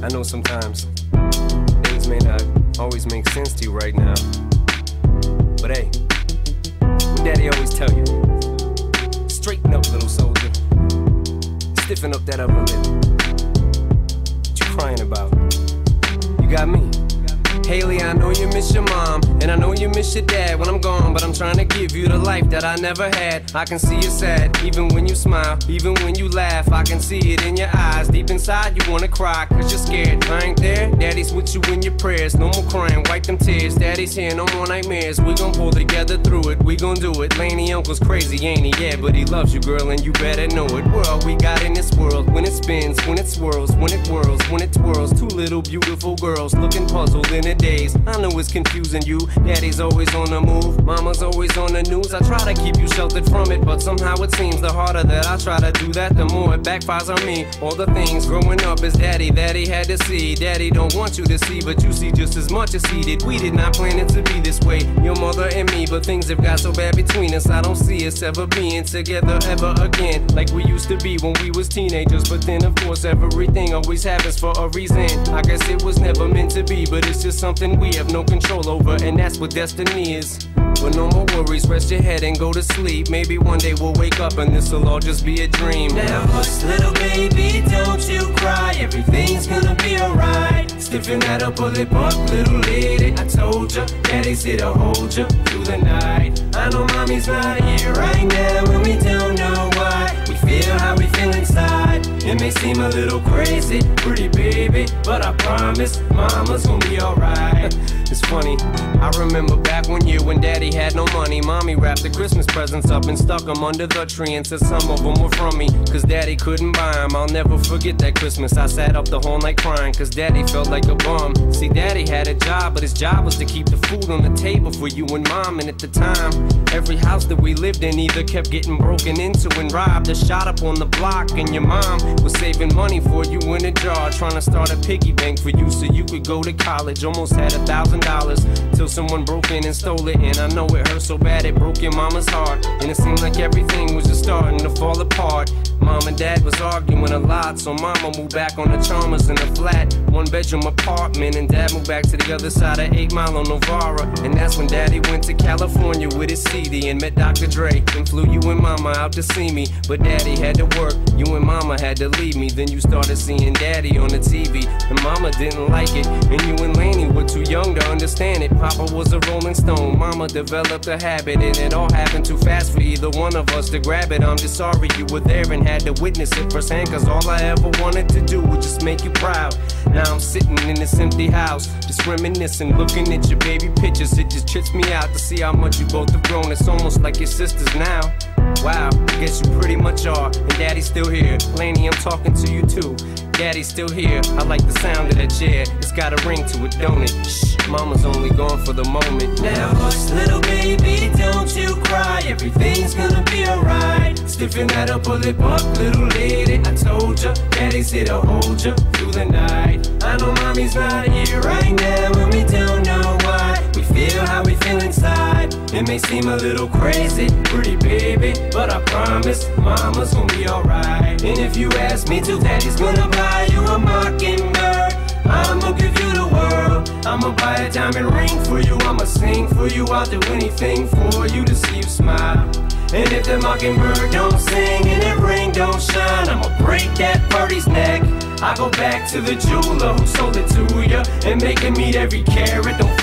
I know sometimes things may not always make sense to you right now, but hey, what Daddy always tell you, straighten up, little soldier, stiffen up that upper lip. What you crying about? You got me. Hailie, I know you miss your mom, and I know you miss your dad when I'm gone, but I'm trying to give you the life that I never had. I can see you sad, even when you smile, even when you laugh. I can see it in your eyes, deep inside you wanna cry, cause you're scared. I ain't there, Daddy's with you in your prayers. No more crying, wipe them tears. Daddy's here, no more nightmares. We gon' pull together through it, we gon' do it. Lainnie, uncle's crazy, ain't he? Yeah, but he loves you, girl, and you better know it. We're all we got in this world, when it spins, when it swirls, when it whirls, when it twirls. Two little beautiful girls looking puzzled in a daze. I know it's confusing you. Daddy's always on the move, mama's always on the news. I try to keep you sheltered from it, but somehow it seems the harder that I try to do that, the more it backfires on me. All the things growing up as daddy that he had to see, daddy don't want you to see, but you see just as much as he did. We did not plan it to be this way, your mother and me, but things have got so bad between us. I don't see us ever being together ever again, like we used to be when we was teenagers. But then of course everything always happens for a reason. I guess it was never meant to be, but it's just something we have no control over, and that's what destiny is. But no more worries, rest your head and go to sleep. Maybe one day we'll wake up and this'll all just be a dream. Now hush, little baby, don't you cry. Everything's gonna be alright. Stiffen that upper lip up, little lady. I told ya, Daddy's here to hold ya through the night. I know mommy's not here right now, and we don't know why. We feel how we feel inside. It may seem a little crazy, pretty baby, but I promise mama's gonna be alright. It's funny, I remember back one year when Daddy had no money. Mommy wrapped the Christmas presents up and stuck them under the tree and said some of them were from me, cause Daddy couldn't buy them. I'll never forget that Christmas. I sat up the whole night crying, cause Daddy felt like a bum. See, Daddy had a job, but his job was to keep the food on the table for you and Mom. And at the time, every house that we lived in either kept getting broken into and robbed or shot up on the block. And your mom was saving money for you in a jar, trying to start a piggy bank for you so you could go to college. Almost had $1,000 till someone broke in and stole it. And I know it hurt so bad it broke your mama's heart, and it seemed like everything was just starting to fall apart. Mom and Dad was arguing a lot, so Mama moved back on the Chalmers in a flat 1-bedroom apartment, and Dad moved back to the other side of 8 Mile on Novara. And that's when Daddy went to California with his CD and met Dr. Dre and flew you and Mama out to see me. But Daddy had to work, you and Mama had to leave me. Then you started seeing Daddy on the TV, and Mama didn't like it, and you and Lainnie were too young to understand it. Papa was a Rolling Stone, Mama developed a habit, and it all happened too fast for either one of us to grab it. I'm just sorry you were there and had to witness it firsthand, cause all I ever wanted to do was just make you proud. Now I'm sitting in this empty house, just reminiscing, looking at your baby pictures. It just trips me out to see how much you both have grown. It's almost like your sisters now. Wow, I guess you pretty much are, and Daddy's still here. Lainnie, I'm talking to you too. Daddy's still here, I like the sound of that chair. It's got a ring to it, don't it? Shh, Mama's only gone for the moment. Now hush, little baby, don't you cry. Everything's gonna be alright. Stiffen that upper lip up, little lady. I told ya, Daddy's here to hold ya through the night. I know mommy's not here right now, and we don't know why. We feel how we feel inside. It may seem a little crazy, pretty baby, but I promise mama's gonna be alright. And if you ask me to, Daddy's gonna buy you a Mockingbird. I'ma give you the world. I'ma buy a diamond ring for you. I'ma sing for you. I'll do anything for you to see you smile. And if the Mockingbird don't sing and that ring don't shine, I'ma break that birdie's neck. I go back to the jeweler who sold it to ya and make him eat every carat. Don't